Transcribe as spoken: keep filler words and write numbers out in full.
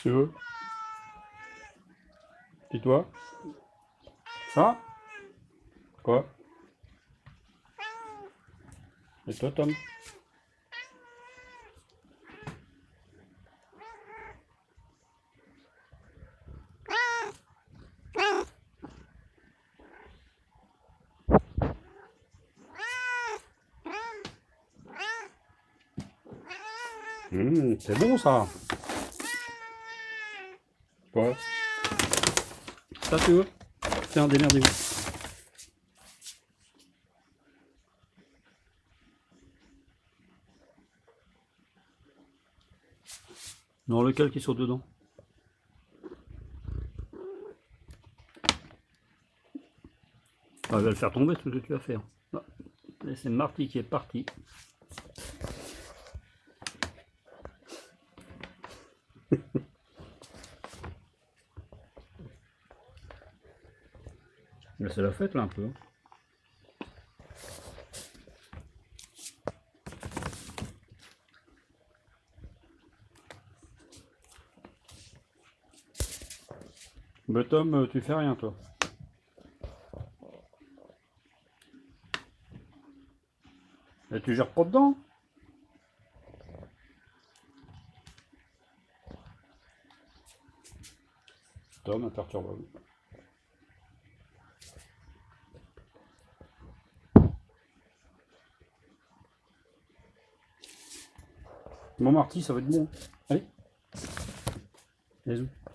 Tu veux? Dis-toi. Ça? Quoi? Et toi, Tom? Mmh, c'est bon ça. Quoi? Ça tu veux? Tiens, démerdez-vous. Non, lequel qui saute dedans? Ah, je vais le faire tomber tout ce que tu vas faire. Ah, c'est Marty qui est parti. Mais c'est la fête là un peu. Mais Tom, tu fais rien toi. Et tu gères pas dedans? Tom, imperturbable. Bon Marty, ça va être bon. Allez. Bisous.